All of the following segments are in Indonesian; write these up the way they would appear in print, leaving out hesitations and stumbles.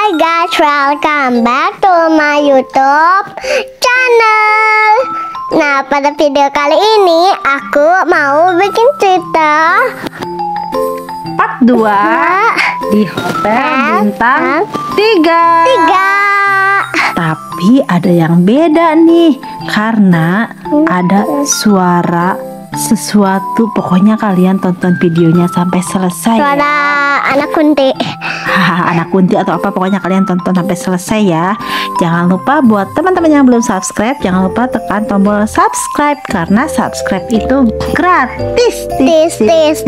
Hi guys, welcome back to my YouTube channel. Nah, pada video kali ini aku mau bikin cerita part 2 di Hotel Bintang 3. Tapi ada yang beda nih, karena ada suara sesuatu. Pokoknya kalian tonton videonya sampai selesai. suara anak kunti. Anak kunti atau apa, pokoknya kalian tonton sampai selesai ya. Jangan lupa buat teman-teman yang belum subscribe, jangan lupa tekan tombol subscribe, karena subscribe itu gratis. Tis.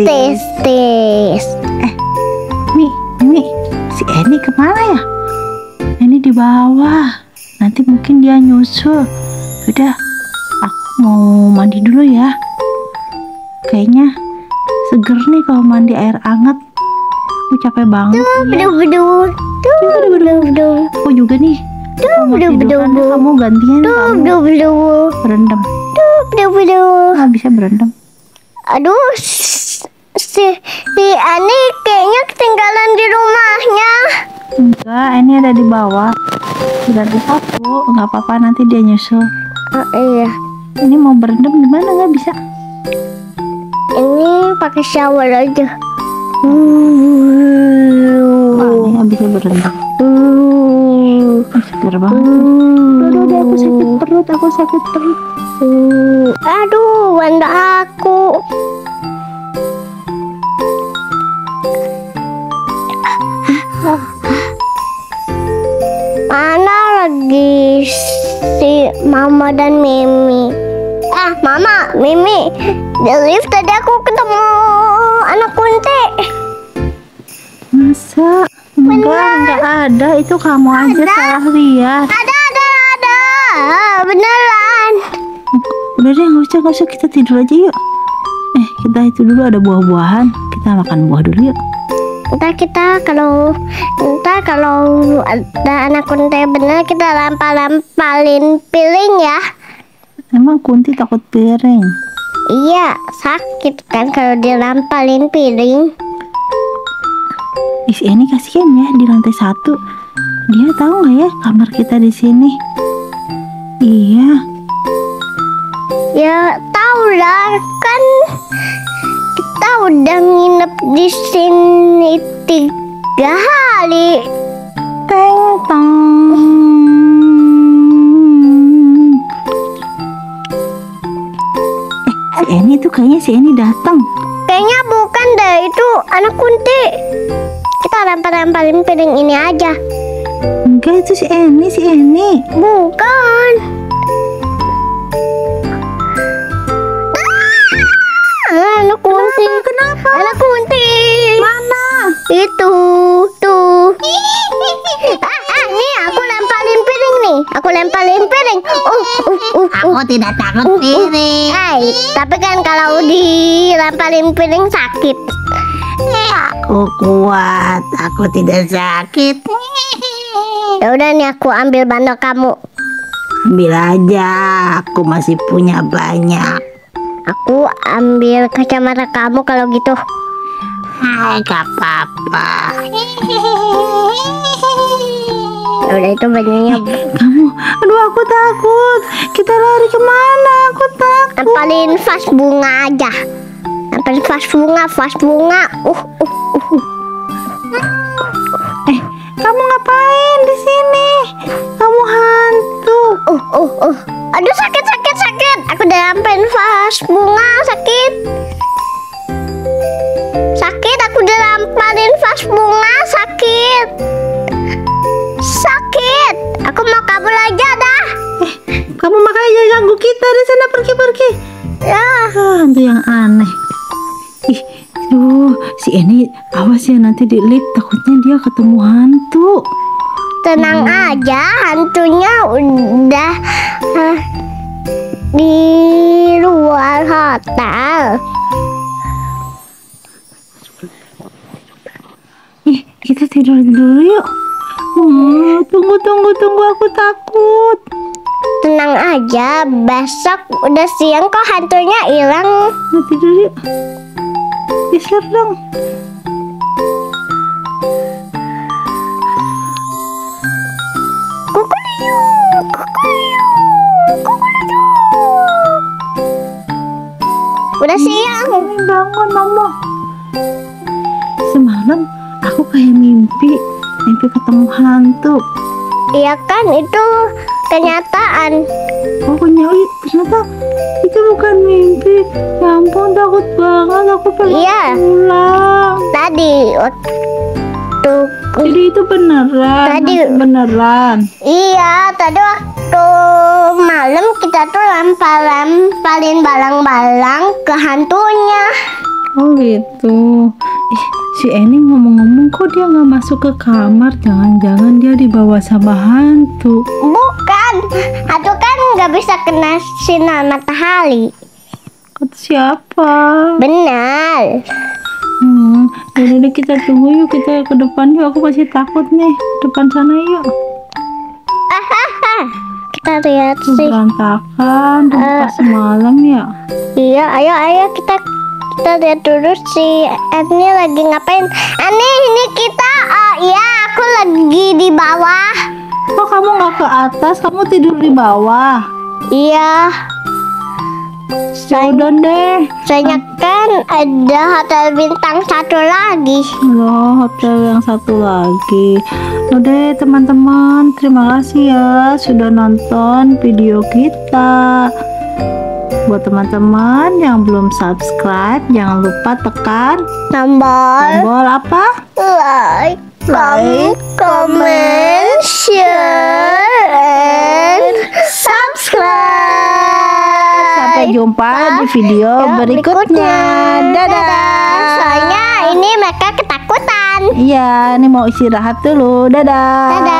Mimi, si Eni kemana ya? Eni di bawah, nanti mungkin dia nyusul. Udah, aku mau mandi dulu ya. Kayaknya seger nih kalau mandi air hangat. Aku capek banget. Bedu. Aku juga nih. Aku mau tidur, karena kamu gantian. Berendam. Nggak bisa berendam. Aduh, si Ani kayaknya ketinggalan di rumahnya. Enggak, ini ada di bawah. Sudah disapu, nggak apa-apa, nanti dia nyusul. Oh iya, Ini mau berendam di mana, nggak bisa. ini pakai shower aja. Wah, ini nggak bisa berendam. Seger banget. Aduh, aku sakit perut. Aduh, wanda aku. Mana lagi si Mama dan Mimi? Mama, Mimi, di lift tadi aku ketemu anak kunti. Masa? Enggak ada. Itu kamu aja salah lihat. Ada. Beneran. Udah deh, nggak usah, kita tidur aja yuk. Kita itu dulu ada buah-buahan. Kita makan buah dulu yuk. Ntar kalau ada anak kunti bener, kita lampalin piring ya. Emang kunti takut piring? Iya, sakit kan kalau dilampalin piring. Ini kasihan ya, di lantai 1. Dia tahu nggak ya kamar kita di sini? Iya. Ya tahu lah, kan kita udah nginep di sini 3 hari. Teng. Si Eni tuh kayaknya si Eni datang. Kayaknya bukan deh, itu anak kunti. Kita lampalin piring ini aja. Enggak, itu si Eni. Bukan. Anak kunti. Kenapa? Anak kunti. Mana? Itu tuh. Nih aku lemparin piring nih. Aku lemparin piring. Aku tidak takut piring. Tapi kan kalau dilemparin piring sakit. Aku kuat, aku tidak sakit. Ya udah nih, aku ambil bandok kamu. Ambil aja, aku masih punya banyak. Aku ambil kacamata kamu kalau gitu. Hai, gak apa-apa. Ya udah, itu bajunya. Kamu, aduh aku takut. Kita lari kemana? Aku takut. Lempalin vas bunga aja. Lempalin vas bunga. Kamu ngapain di sini? Kamu hantu. Aduh, sakit. Aku udah lempalin vas bunga, sakit. Aku udah lempalin vas bunga, sakit. Aku mau kabur aja dah. Kamu makanya ganggu kita di sana, pergi. Ya. Hantu yang aneh. Si Eni awas ya, nanti di lift takutnya dia ketemu hantu. Tenang aja, hantunya udah di luar hotel. Kita tidur dulu yuk. Tunggu, aku takut. Tenang aja, besok udah siang kok hantunya hilang. Nah, tidur yuk. Geser dong. Udah siang. Bangun mama. Semalam aku kayak mimpi ketemu hantu. Iya kan, itu kenyataan. Oh ternyata itu bukan mimpi. Ya ampun, takut banget, aku pengen Iya. pulang. Tadi waktu Jadi itu beneran. Tadi. Hantu beneran. Iya, tadi waktu malam kita tuh lemparin balang-balang ke hantunya. Oh gitu. Si Eni ngomong-ngomong kok dia nggak masuk ke kamar? Jangan-jangan dia dibawa sama hantu. Bukan, hantu kan nggak bisa kena sinar matahari. Kata siapa? Benar. Yaudah deh, kita tunggu yuk, kita ke depan yuk. Aku masih takut nih. Depan sana yuk. Kita lihat sih. Berantakan pas semalam ya. Iya, ayo kita lihat dulu si Eni lagi ngapain. Eni, ini kita. Iya, aku lagi di bawah. Kok kamu nggak ke atas? Kamu tidur di bawah. Iya. Udah deh. Soalnya kan ada hotel bintang 1 lagi. Loh, hotel yang satu lagi. Udah teman-teman, terima kasih ya sudah nonton video kita. Buat teman-teman yang belum subscribe, jangan lupa tekan tombol apa? Like, comment, share, and subscribe. Sampai jumpa di video berikutnya. Dadah. Soalnya ini mereka ketakutan. Iya, ini mau istirahat dulu. Dadah. Dadah.